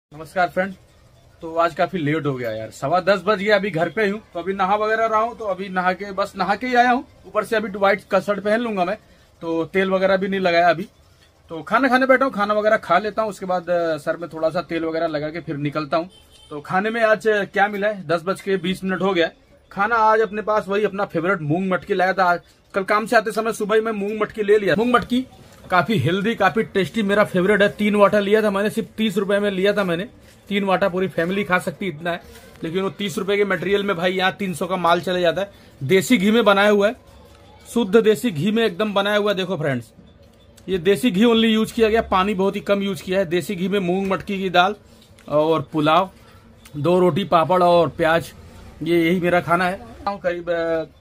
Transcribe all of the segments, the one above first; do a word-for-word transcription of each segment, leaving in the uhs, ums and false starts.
नमस्कार फ्रेंड। तो आज काफी लेट हो गया यार, सवा दस बज गया। अभी घर पे हूँ तो अभी नहा वगैरह रहा हूँ, तो अभी नहा के बस नहा के ही आया हूँ। ऊपर से अभी व्हाइट का शर्ट पहन लूंगा मैं, तो तेल वगैरह भी नहीं लगाया अभी। तो खाना खाने बैठा हूँ, खाना वगैरह खा लेता हूँ, उसके बाद सर में थोड़ा सा तेल वगैरह लगा के फिर निकलता हूँ। तो खाने में आज क्या मिला है, दस बज के बीस मिनट हो गया। खाना आज अपने पास वही अपना फेवरेट मूंग मटकी लाया था। कल काम से आते समय सुबह ही मैं मूंग मटकी ले लिया। मूंग मटकी काफी हेल्दी, काफी टेस्टी, मेरा फेवरेट है। तीन वाटा लिया था मैंने, सिर्फ तीस रुपए में लिया था मैंने। तीन वाटा पूरी फैमिली खा सकती इतना है, लेकिन वो तीस रुपए के मटेरियल में भाई यहाँ तीन सौ का माल चले जाता है। देसी घी में बनाया हुआ है, शुद्ध देसी घी में एकदम बनाया हुआ है। देखो फ्रेंड्स, ये देसी घी ओनली यूज किया गया, पानी बहुत ही कम यूज किया है। देसी घी में मूंग मटकी की दाल और पुलाव, दो रोटी, पापड़ और प्याज, ये यही मेरा खाना है। करीब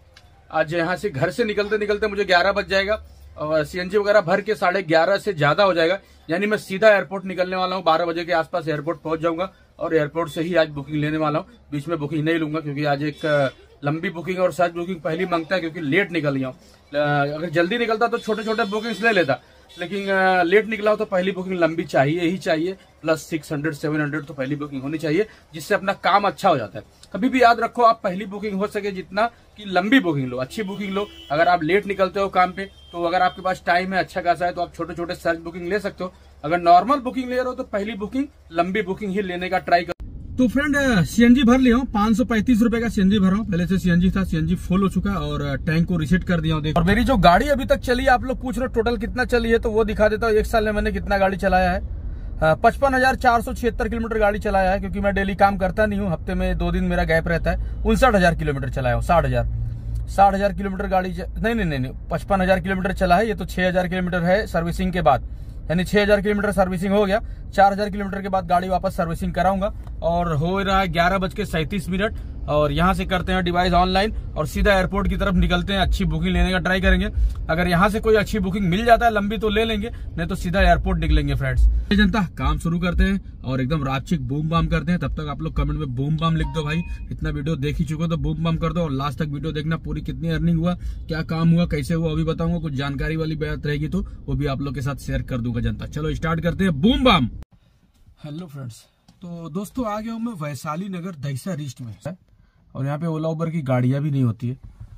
आज यहाँ से घर से निकलते निकलते मुझे ग्यारह बज जाएगा और सीएनजी वगैरह भर के साढ़े ग्यारह से ज्यादा हो जाएगा। यानी मैं सीधा एयरपोर्ट निकलने वाला हूँ, बारह बजे के आसपास एयरपोर्ट पहुंच जाऊंगा और एयरपोर्ट से ही आज बुकिंग लेने वाला हूँ। बीच में बुकिंग नहीं लूंगा क्योंकि आज एक लंबी बुकिंग और सर्च बुकिंग पहली मांगता है, क्योंकि लेट निकल गया हूँ। अगर जल्दी निकलता तो छोटे छोटे बुकिंग्स ले लेता, लेकिन लेट निकला हो तो पहली बुकिंग लंबी चाहिए ही चाहिए। Plus six hundred seven hundred तो पहली बुकिंग होनी चाहिए, जिससे अपना काम अच्छा हो जाता है। कभी भी याद रखो, आप पहली बुकिंग हो सके जितना कि लंबी बुकिंग लो, अच्छी बुकिंग लो। अगर आप लेट निकलते हो काम पे, तो अगर आपके पास टाइम है अच्छा खासा है, तो आप छोटे छोटे सर्च बुकिंग ले सकते हो। अगर नॉर्मल बुकिंग ले रहे हो तो पहली बुकिंग लंबी बुकिंग ही लेने का ट्राई करो। तो फ्रेंड, सीएनजी भर लिया हूँ, पांच सौ पैंतीस रुपए का सीएनजी भरा हूँ। पहले से सीएनजी था, सीएनजी फुल हो चुका है और टैंक को रिसेट कर दिया हूँ। और मेरी जो गाड़ी अभी तक चली है, आप लोग पूछ रहे हो टोटल कितना चली है, तो वो दिखा देता हूँ। एक साल में मैंने कितना गाड़ी चलाया है, पचपन हजार चार सौ छिहत्तर किलोमीटर गाड़ी चलाया है। क्योंकि मैं डेली काम करता नहीं हूँ, हफ्ते में दो दिन मेरा गैप रहता है। उनसठ हजार किलोमीटर चलाया हूँ, साठ हजार साठ हजार किलोमीटर गाड़ी च... नहीं नहीं नहीं, नहीं पचपन हजार किलोमीटर चला है। ये तो छह हजार किलोमीटर है सर्विसिंग के बाद, यानी छह हजार किलोमीटर सर्विसिंग हो गया। चार हजार किलोमीटर के बाद गाड़ी वापस सर्विसिंग कराऊंगा। और हो रहा है ग्यारह बज के सैंतीस मिनट और यहाँ से करते हैं डिवाइस ऑनलाइन और सीधा एयरपोर्ट की तरफ निकलते हैं। अच्छी बुकिंग लेने का ट्राई करेंगे। अगर यहाँ से कोई अच्छी बुकिंग मिल जाता है लंबी तो ले लेंगे, नहीं तो सीधा एयरपोर्ट निकलेंगे। फ्रेंड्स जनता, काम शुरू करते हैं और एकदम रापचिक बूम बाम करते हैं। तब तक आप लोग कमेंट में बूम बाम लिख दो भाई। इतना वीडियो देख ही चुके हो तो बूम बाम कर दो और लास्ट तक वीडियो देखना। पूरी कितनी अर्निंग हुआ, क्या काम हुआ, कैसे हुआ, अभी बताऊंगा। कुछ जानकारी वाली बात रहेगी तो वो भी आप लोग के साथ शेयर कर दूंगा जनता। चलो स्टार्ट करते हैं, बूम बाम। हेलो फ्रेंड्स, तो दोस्तों आ गया हूँ मैं वैशाली नगर दहिसर ईस्ट में, और यहाँ पे ओला उबर की गाड़ियां भी नहीं होती है।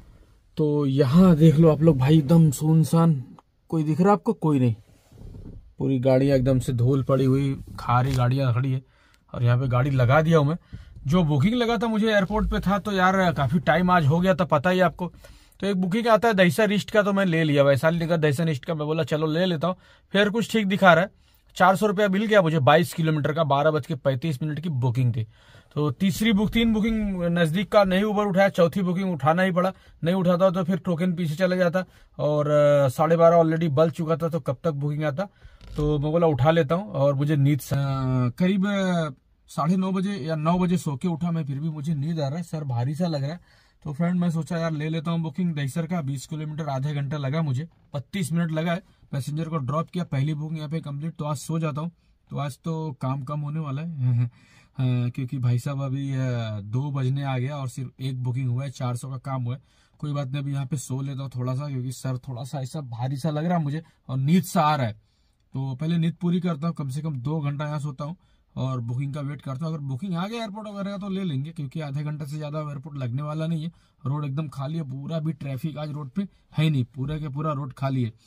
तो यहाँ देख लो आप लोग भाई, एकदम सुनसान। कोई दिख रहा है आपको? कोई नहीं। पूरी गाड़ियां एकदम से धूल पड़ी हुई, खारी गाड़ियां खड़ी है। और यहाँ पे गाड़ी लगा दिया हूँ मैं। जो बुकिंग लगा था मुझे एयरपोर्ट पे था, तो यार काफी टाइम आज हो गया था, पता ही आपको। तो एक बुकिंग आता है दहिसर ईस्ट का, तो मैं ले लिया। वैशाली नगर दहिसर ईस्ट का मैं बोला चलो ले लेता हूँ। फिर कुछ ठीक दिखा रहा है, चार सौ रुपया मिल गया मुझे। बाईस किलोमीटर का, बारह बज के पैंतीस मिनट की बुकिंग थी। तो तीसरी बुक तीन बुकिंग नजदीक का नहीं उबर उठाया, चौथी बुकिंग उठाना ही पड़ा। नहीं उठाता तो फिर टोकन पीछे चले जाता और साढ़े बारह ऑलरेडी बल चुका था, तो कब तक बुकिंग आता। तो मैं बोला उठा लेता हूँ। और मुझे नींद करीब साढ़े नौ बजे या नौ बजे सो के उठा मैं, फिर भी मुझे नींद आ रहा है, सर भारी सा लग रहा है। तो फ्रेंड मैं सोचा यार ले लेता हूँ बुकिंग दहिसर का। बीस किलोमीटर आधा घंटा लगा मुझे, बत्तीस मिनट लगा है। पैसेंजर को ड्रॉप किया, पहली बुकिंग यहाँ पे कंप्लीट। तो आज सो जाता हूँ, तो आज तो काम कम होने वाला है। क्योंकि भाई साहब अभी दो बजने आ गया और सिर्फ एक बुकिंग हुआ है, चार सौ का काम हुआ है। कोई बात नहीं, अभी यहाँ पे सो लेता हूँ थोड़ा सा, क्योंकि सर थोड़ा सा ऐसा भारी सा लग रहा है मुझे और नींद सा आ रहा है। तो पहले नींद पूरी करता हूँ, कम से कम दो घंटा यहाँ सोता हूँ और बुकिंग का वेट करता हूँ। अगर बुकिंग आ गया एयरपोर्ट वगैरह तो ले लेंगे, क्योंकि आधे घंटे से ज्यादा एयरपोर्ट लगने वाला नहीं है। रोड एकदम खाली है, पूरा भी ट्रैफिक आज रोड पे है नहीं, पूरा के पूरा रोड खाली है।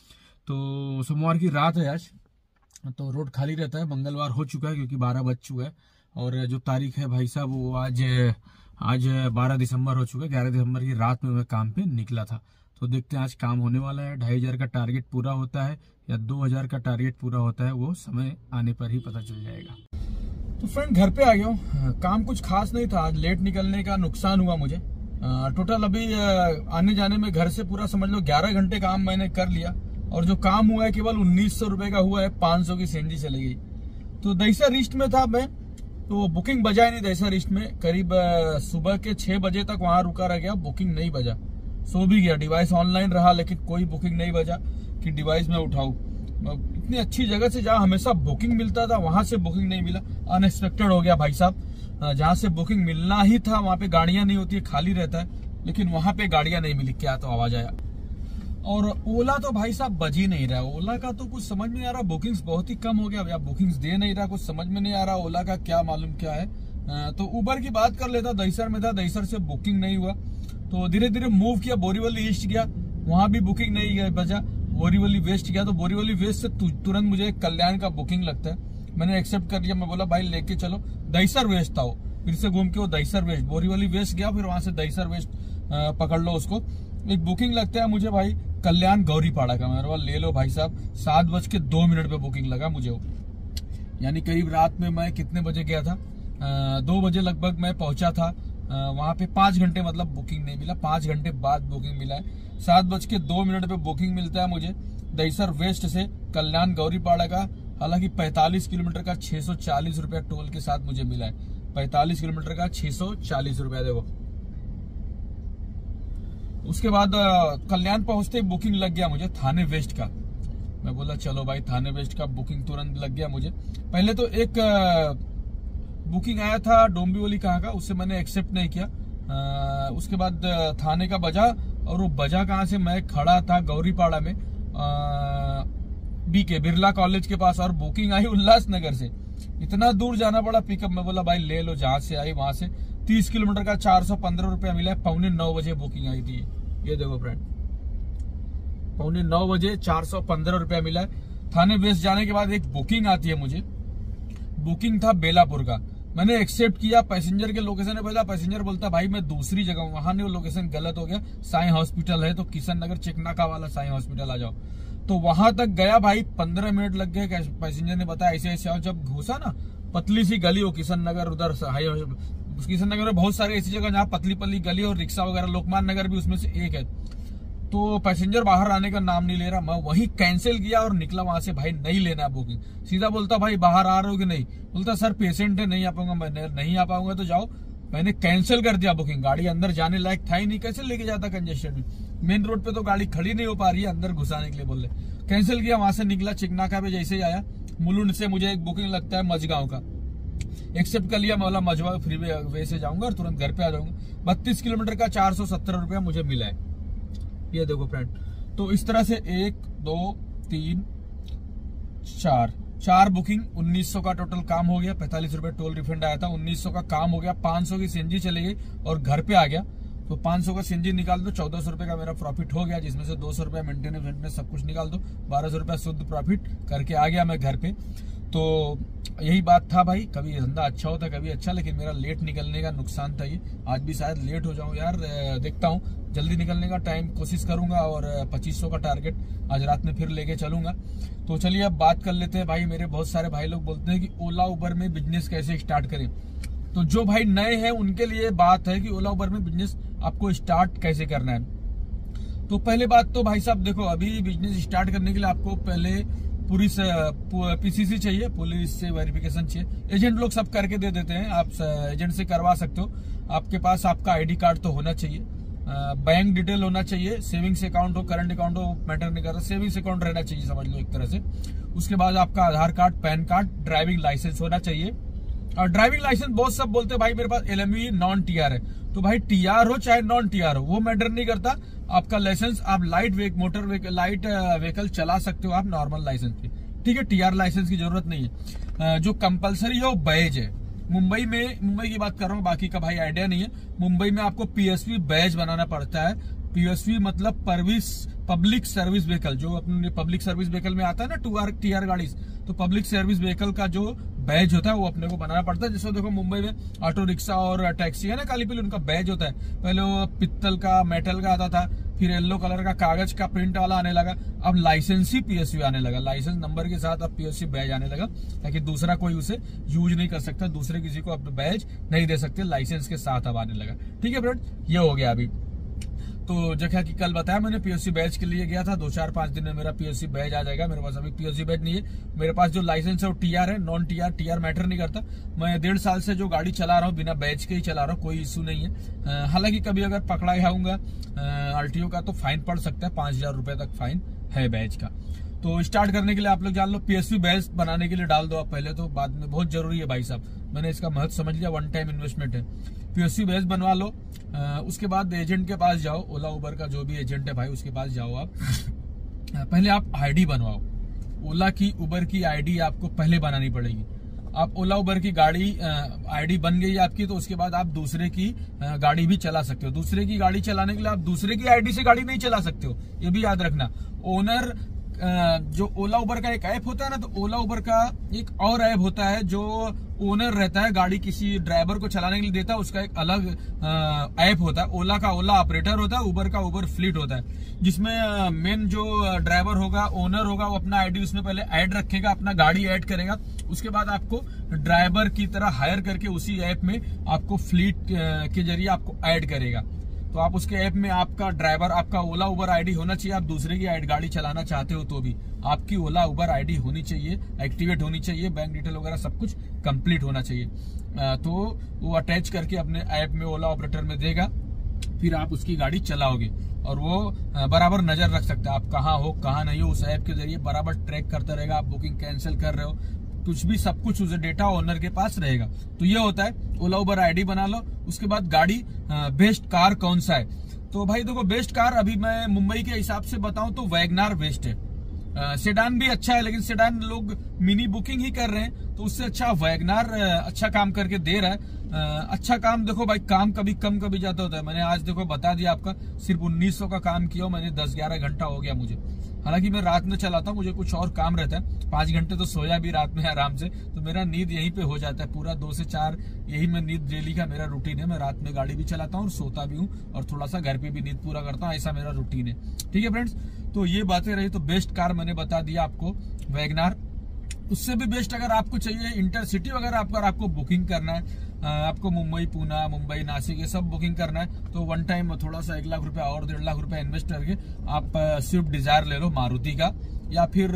तो सोमवार की रात है आज, तो रोड खाली रहता है। मंगलवार हो चुका है क्योंकि बारह बज चुका है। और जो तारीख है भाई साहब, वो आज आज बारह दिसंबर हो चुका है। ग्यारह दिसंबर की रात में मैं काम पे निकला था। तो देखते हैं आज काम होने वाला है। ढाई हजार का टारगेट पूरा होता है या दो हजार का टारगेट पूरा होता है, वो समय आने पर ही पता चल जाएगा। तो फ्रेंड घर पे आ गया हूँ। काम कुछ खास नहीं था आज, लेट निकलने का नुकसान हुआ मुझे। टोटल अभी आने जाने में घर से पूरा समझ लो ग्यारह घंटे काम मैंने कर लिया। और जो काम हुआ है केवल उन्नीस सौ रुपए का हुआ है, पांच सौ की सीएनजी चली गई। तो दहिसर ईस्ट में था मैं, तो बुकिंग बजा ही नहीं दहिसर ईस्ट में। करीब सुबह के छह बजे तक वहां रुका रह गया, बुकिंग नहीं बजा। सो भी गया, डिवाइस ऑनलाइन रहा, लेकिन कोई बुकिंग नहीं बजा कि डिवाइस में उठाऊं। इतनी अच्छी जगह से जहाँ हमेशा बुकिंग मिलता था, वहां से बुकिंग नहीं मिला। अनएक्सपेक्टेड हो गया भाई साहब। जहाँ से बुकिंग मिलना ही था वहां पे गाड़ियां नहीं होती है, खाली रहता है, लेकिन वहां पे गाड़ियां नहीं मिली। क्या तो आवाज आया। और ओला तो भाई साहब बज ही नहीं रहा है। ओला का तो कुछ समझ में नहीं आ रहा, बुकिंग्स बहुत ही कम हो गया भैया, बुकिंग्स दे नहीं रहा, कुछ समझ में नहीं आ रहा ओला का क्या मालूम क्या है। तो उबर की बात कर लेता, दहीसर में था, दहीसर से बुकिंग नहीं हुआ तो धीरे धीरे मूव किया, बोरीवली ईस्ट गया, वहां भी बुकिंग नहीं गया बचा, बोरीवली वेस्ट गया तो बोरीवली वेस्ट से तुरंत मुझे कल्याण का बुकिंग लगता है, मैंने एक्सेप्ट कर लिया। मैं बोला भाई लेके चलो, दहीसर वेस्ट था वो, फिर से घूम के वो दहीसर वेस्ट, बोरीवली वेस्ट गया, फिर वहां से दहीसर वेस्ट पकड़ लो उसको। एक बुकिंग लगता है मुझे भाई कल्याण गौरीपाड़ा का, मेरे पास ले लो भाई साहब, सात बज के दो मिनट पे बुकिंग लगा मुझे वो, यानी करीब रात में मैं कितने बजे गया था, आ, दो बजे लगभग मैं पहुंचा था वहां पे, पांच घंटे मतलब बुकिंग नहीं मिला, पांच घंटे बाद बुकिंग मिला है। सात बज के दो मिनट पे बुकिंग मिलता है मुझे दहीसर वेस्ट से कल्याण गौरीपाड़ा का, हालांकि पैंतालीस किलोमीटर का छह सौ चालीस रुपया टोल के साथ मुझे मिला है, पैंतालीस किलोमीटर का छह सौ चालीस रुपया। देखो उसके बाद कल्याण पहुंचते ही बुकिंग लग गया मुझे थाने वेस्ट का, मैं बोला चलो भाई थाने वेस्ट का बुकिंग तुरंत लग गया मुझे। पहले तो एक बुकिंग आया था डोंबिवली कहाँ का, उससे मैंने एक्सेप्ट नहीं किया। आ, उसके बाद थाने का बजा, और वो बजा कहाँ से, मैं खड़ा था गौरीपाड़ा में बीके बिरला कॉलेज के पास, और बुकिंग आई उल्लासनगर से, इतना दूर जाना पड़ा पिकअप। मैं बोला भाई ले लो, जहां से आई वहां से तीस किलोमीटर का चार सौ पंद्रह रुपया मिला है, पौने नौ बजे बुकिंग आई थी, ये देखो फ्रेंड, पौने नौ बजे चार सौ पंद्रह रुपया मिला है। थाने वेस्ट जाने के बाद एक बुकिंग आती है मुझे, बुकिंग था बेलापुर का, मैंने एक्सेप्ट किया, पैसेंजर के लोकेशन है, बोला पैसेंजर बोलता भाई मैं दूसरी जगह हूँ, वहां नहीं, वो लोकेशन गलत हो गया, साई हॉस्पिटल है तो किशन नगर चिकनाका वाला साई हॉस्पिटल आ जाओ। तो वहां तक गया भाई, पंद्रह मिनट लग गए, पैसेंजर ने बताया ऐसे ऐसे आओ। जब घुसा ना, पतली सी गली हो किशन नगर, उधर किशन नगर में बहुत सारी ऐसी जगह जहाँ पतली पतली गली और रिक्शा वगैरह, लोकमान नगर भी उसमें से एक है। तो पैसेंजर बाहर आने का नाम नहीं ले रहा, मैं वही कैंसिल किया और निकला वहां से, भाई नहीं लेना बुकिंग। सीधा बोलता भाई बाहर आ रहे हो कि नहीं, बोलता सर पेशेंट है नहीं आ पाऊंगा, मैं नहीं आ पाऊंगा तो जाओ। मैंने कैंसिल कर दिया बुकिंग, गाड़ी अंदर जाने लायक था ही नहीं, कैसे लेके जाता कंजेस्टेड में, मेन रोड पे तो गाड़ी खड़ी नहीं हो पा रही है, अंदर घुसाने के लिए बोल रहे। कैंसिल किया, वहां से निकला, चिकनाका पे जैसे ही आया, मुलुंड से मुझे एक बुकिंग लगता है मझगांव का, एक्सेप्ट कर लिया, मैं बोला मझगांव फ्री वे से जाऊंगा और तुरंत घर पे आ जाऊंगा। बत्तीस किलोमीटर का चार सौ सत्तर रुपया मुझे मिला है, ये देखो फ्रेंड। तो इस तरह से एक दो तीन चार चार बुकिंग, उन्नीस सौ का टोटल काम हो गया, पैंतालीस रुपए टोल रिफंड आया था, उन्नीस सौ का काम हो गया, पांच सौ की सीएनजी चली गई और घर पे आ गया। तो पांच सौ का सीएनजी निकाल दो, चौदह सौ रुपए का मेरा प्रॉफिट हो गया, जिसमें से दो सौ रुपया मेंटेनेंस वेंटेनेंस सब कुछ निकाल दो, बारह सौ रुपया शुद्ध प्रॉफिट करके आ गया मैं घर पे। तो यही बात था भाई, कभी धंधा अच्छा होता कभी अच्छा, लेकिन मेरा लेट निकलने का नुकसान था ये। आज भी शायद लेट हो जाऊं यार, देखता हूं, जल्दी निकलने का टाइम कोशिश करूंगा और पच्चीस सौ का टारगेट आज रात में फिर लेके चलूंगा। तो चलिए अब बात कर लेते हैं भाई, मेरे बहुत सारे भाई लोग बोलते हैं कि ओला उबर में बिजनेस कैसे स्टार्ट करें। तो जो भाई नए हैं उनके लिए बात है कि ओला उबर में बिजनेस आपको स्टार्ट कैसे करना है। तो पहले बात तो भाई साहब देखो, अभी बिजनेस स्टार्ट करने के लिए आपको पहले पूरी पीसीसी चाहिए, पुलिस से वेरिफिकेशन चाहिए, एजेंट लोग सब करके दे देते हैं, आप एजेंट से करवा सकते हो। आपके पास आपका आईडी कार्ड तो होना चाहिए, बैंक डिटेल होना चाहिए, सेविंग्स अकाउंट हो करंट अकाउंट हो मैटर नहीं करता, सेविंग्स अकाउंट रहना चाहिए समझ लो एक तरह से। उसके बाद आपका Aadhaar card, PAN card, driving licence होना चाहिए। और ड्राइविंग लाइसेंस बहुत सब बोलते हैं भाई मेरे पास एलएमवी नॉन टीआर है, तो भाई टीआर हो चाहे नॉन टीआर हो वो मैटर नहीं करता, आपका लाइसेंस, आप light way, motor way, light vehicle चला सकते हो आप नॉर्मल लाइसेंस पे, ठीक है, टीआर लाइसेंस की जरूरत नहीं है। जो कंपलसरी है वो बैज है, मुंबई में, मुंबई की बात कर रहा हूँ, बाकी का भाई आइडिया नहीं है। मुंबई में आपको पीएसवी बैज बनाना पड़ता है, पीएसवी मतलब सर्विस पब्लिक सर्विस व्हीकल, जो अपने पब्लिक सर्विस व्हीकल में आता है ना टू आर टी आर गाड़ी, तो पब्लिक सर्विस व्हीकल का जो बैज होता है वो अपने को बनाना पड़ता है। जैसे देखो मुंबई में ऑटो रिक्शा और टैक्सी है ना काली पीली, उनका बैज होता है, पहले वो पित्तल का मेटल का आता था, फिर येलो कलर का कागज का प्रिंट वाला आने लगा, अब लाइसेंस ही पीएसवी आने लगा, लाइसेंस नंबर के साथ अब पीएसवी बैज आने लगा, ताकि दूसरा कोई उसे यूज नहीं कर सकता, दूसरे किसी को अब बैज नहीं दे सकते, लाइसेंस के साथ अब आने लगा। ठीक है फ्रेंड, ये हो गया अभी। तो जगह की कल बताया मैंने पीएससी बैच के लिए गया था, दो चार पांच दिन में मेरा पीएससी बैच आ जाएगा। मेरे पास अभी पीएससी बैच नहीं है, मेरे पास जो लाइसेंस है वो टीआर है, नॉन टीआर, टीआर मैटर नहीं करता। मैं डेढ़ साल से जो गाड़ी चला रहा हूँ बिना बैच के ही चला रहा हूँ, कोई इशू नहीं है। हालांकि कभी अगर पकड़ा जाऊंगा आरटीओ का तो फाइन पड़ सकता है, पांच हजार रुपए तक फाइन है बैच का। तो स्टार्ट करने के लिए आप लोग जान लो पीएसयू बैच बनाने के लिए डाल दो आप पहले, तो बाद में बहुत जरूरी है भाई साहब, मैंने इसका महत्व समझ लिया, वन टाइम इन्वेस्टमेंट है। पीएसयू बैच बनवा लो, आ, उसके बाद एजेंट के पास जाओ, ओला उबर का जो भी एजेंट है भाई उसके पास जाओ आप, पहले आप आईडी बनवाओ, ओला की उबर की आईडी आपको पहले बनानी पड़ेगी। आप ओला उबर की गाड़ी आईडी बन गई आपकी, तो उसके बाद आप दूसरे की आ, गाड़ी भी चला सकते हो। दूसरे की गाड़ी चलाने के लिए आप दूसरे की आईडी से गाड़ी नहीं चला सकते हो, ये भी याद रखना। ओनर जो ओला उबर का एक ऐप होता है ना, तो ओला उबर का एक और ऐप होता है जो ओनर रहता है, गाड़ी किसी ड्राइवर को चलाने के लिए देता है, उसका एक अलग ऐप होता है। ओला का ओला ऑपरेटर होता है, उबर का उबर फ्लीट होता है, जिसमें मेन जो ड्राइवर होगा, ओनर होगा, वो अपना आईडी उसमें पहले ऐड रखेगा, अपना गाड़ी ऐड करेगा, उसके बाद आपको ड्राइवर की तरह हायर करके उसी ऐप में आपको फ्लीट के जरिए आपको ऐड करेगा। तो आप उसके ऐप में आपका ड्राइवर, आपका ओला उबर आईडी होना चाहिए। आप दूसरे की आईडी गाड़ी चलाना चाहते हो तो भी आपकी ओला उबर आईडी होनी चाहिए, एक्टिवेट होनी चाहिए, बैंक डिटेल वगैरह सब कुछ कंप्लीट होना चाहिए। तो वो अटैच करके अपने ऐप में ओला ऑपरेटर में देगा, फिर आप उसकी गाड़ी चलाओगे और वो बराबर नजर रख सकता है आप कहाँ हो कहाँ नहीं हो, उस ऐप के जरिए बराबर ट्रैक करता रहेगा। आप बुकिंग कैंसिल कर रहे हो, कुछ भी, सब कुछ उसे डेटा ओनर के पास रहेगा। तो ये होता है, ओला उबर आईडी बना लो। उसके बाद गाड़ी बेस्ट कार कौन सा है, तो भाई देखो बेस्ट कार अभी मैं मुंबई के हिसाब से बताऊं तो वैगनार बेस्ट है। सेडान भी अच्छा है, लेकिन सेडान लोग मिनी बुकिंग ही कर रहे हैं, तो उससे अच्छा वैगनार अच्छा काम करके दे रहा है। अच्छा काम, देखो भाई काम कभी कम कभी ज्यादा होता है। मैंने आज देखो बता दिया आपका, सिर्फ उन्नीस सौ का काम किया, मैंने दस ग्यारह घंटा हो गया मुझे। हालांकि मैं रात में चलाता हूँ, मुझे कुछ और काम रहता है, पांच घंटे तो सोया भी रात में आराम से, तो मेरा नींद यहीं पे हो जाता है पूरा दो से चार, यही मैं नींद डेली का मेरा रूटीन है। मैं रात में गाड़ी भी चलाता हूँ और सोता भी हूँ, और थोड़ा सा घर पे भी नींद पूरा करता हूँ, ऐसा मेरा रूटीन है। ठीक है फ्रेंड्स, तो ये बातें रही। तो बेस्ट कार मैंने बता दिया आपको वैगनार। उससे भी बेस्ट अगर आपको चाहिए इंटरसिटी वगैरह, आपको अगर आपको बुकिंग करना है, आपको मुंबई पूना, मुंबई नासिक ये सब बुकिंग करना है, तो वन टाइम थोड़ा सा एक लाख रुपया और डेढ़ लाख रुपया इन्वेस्ट करके आप स्विफ्ट डिजायर ले लो मारुति का, या फिर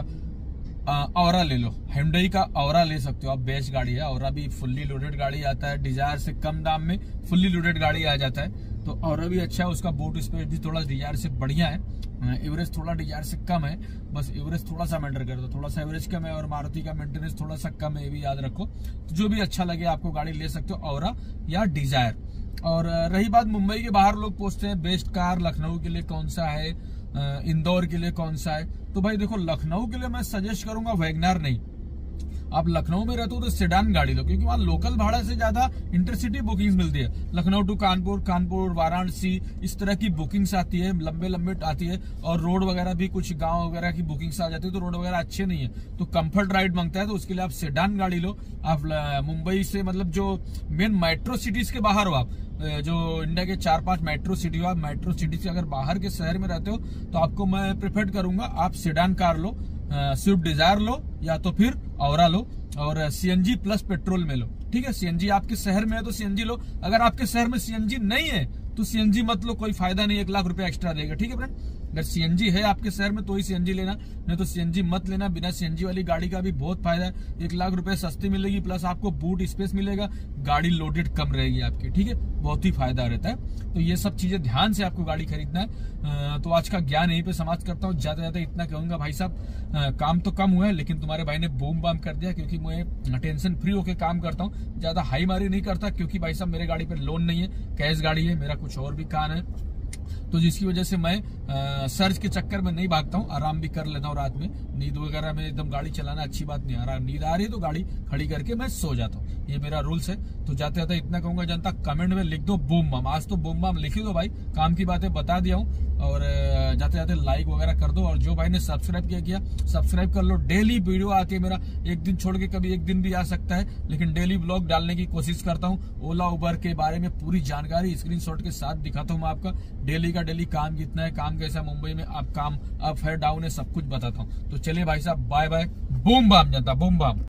औरा ले लो, hyundai का औरा ले सकते हो आप, बेस्ट गाड़ी है। औरा भी फुल्ली लोडेड गाड़ी आता है, डिजायर से कम दाम में फुल्ली लोडेड गाड़ी आ जाता है, तो औरा भी अच्छा है। उसका बूट स्पेस भी थोड़ा डिजायर से बढ़िया है, एवरेज थोड़ा डिजायर से कम है, बस एवरेज थोड़ा सा मैटर करता है, थोड़ा सा एवरेज कम है, और मारुति का मेंटेनेंस थोड़ा सा कम है, ये भी याद रखो। तो जो भी अच्छा लगे आपको गाड़ी ले सकते हो, औरा या डिजायर। और रही बात मुंबई के बाहर, लोग पूछते हैं बेस्ट कार लखनऊ के लिए कौन सा है, इंदौर के लिए कौन सा है, तो भाई देखो लखनऊ के लिए मैं सजेस्ट करूंगा वैगनार नहीं। आप लखनऊ में रहते हो तो सेडान गाड़ी लो, क्योंकि वहाँ लोकल भाड़ा से ज्यादा इंटरसिटी बुकिंग्स मिलती है। लखनऊ टू कानपुर, कानपुर वाराणसी, इस तरह की बुकिंग्स आती है, लंबे लंबे आती है, और रोड वगैरह भी कुछ गांव वगैरह की बुकिंग्स आ जाती है, तो रोड वगैरह अच्छे नहीं है, तो कंफर्ट राइड मांगता है, तो उसके लिए आप सेडान गाड़ी लो। आप मुंबई से, मतलब जो मेन मेट्रो सिटीज के बाहर हो, आप जो इंडिया के चार पांच मेट्रो सिटी हो, आप मेट्रो सिटी से अगर बाहर के शहर में रहते हो, तो आपको मैं प्रेफर करूंगा आप सेडान कार लो, स्विफ्ट डिजायर लो, या तो फिर औरा लो, और सीएनजी प्लस पेट्रोल में लो। ठीक है, सीएनजी आपके शहर में है तो सीएनजी लो, अगर आपके शहर में सीएनजी नहीं है तो सीएनजी मत लो, कोई फायदा नहीं, एक लाख रुपया एक्स्ट्रा देगा। ठीक है फ्रेंड, अगर सीएनजी है आपके शहर में तो ही सीएनजी लेना, नहीं तो सीएनजी मत लेना। बिना सीएनजी वाली गाड़ी का भी बहुत फायदा है, एक लाख रुपए सस्ती मिलेगी, प्लस आपको बूट स्पेस मिलेगा, गाड़ी लोडेड कम रहेगी आपकी। ठीक है, बहुत ही फायदा रहता है। तो ये सब चीजें ध्यान से आपको गाड़ी खरीदना है। तो आज का ज्ञान यहीं पे समाप्त करता हूँ। ज्यादा ज्यादा इतना कहूंगा भाई साहब, काम तो कम हुआ है, लेकिन तुम्हारे भाई ने बूम बाम कर दिया, क्योंकि मैं टेंशन फ्री होकर काम करता हूँ, ज्यादा हाई मारी नहीं करता, क्योंकि भाई साहब मेरे गाड़ी पे लोन नहीं है, कैश गाड़ी है, मेरा कुछ और भी काम है, तो जिसकी वजह से मैं आ, सर्च के चक्कर में नहीं भागता हूँ, आराम भी कर लेता हूँ रात में। नींद वगैरह में एकदम गाड़ी चलाना अच्छी बात नहीं, आराम नींद आ रही है तो गाड़ी खड़ी करके मैं सो जाता हूँ, ये मेरा रूल्स है। तो जाते जाते इतना कहूंगा जनता, कमेंट में लिख दो बूम बम, आज तो बूम बम लिख दो भाई, काम की बातें बता दिया हूँ। और जाते जाते लाइक वगैरह कर दो, और जो भाई ने सब्सक्राइब किया किया सब्सक्राइब कर लो। डेली वीडियो आती है मेरा, एक दिन छोड़ के कभी एक दिन भी आ सकता है, लेकिन डेली ब्लॉग डालने की कोशिश करता हूँ। ओला उबर के बारे में पूरी जानकारी स्क्रीनशॉट के साथ दिखाता हूँ मैं आपका, डेली का डेली काम कितना है, काम कैसा है मुंबई में, आप काम अप है डाउन है, सब कुछ बताता हूँ। तो चलिए भाई साहब, बाय बाय, बूम बाम जनता, बूम बाम।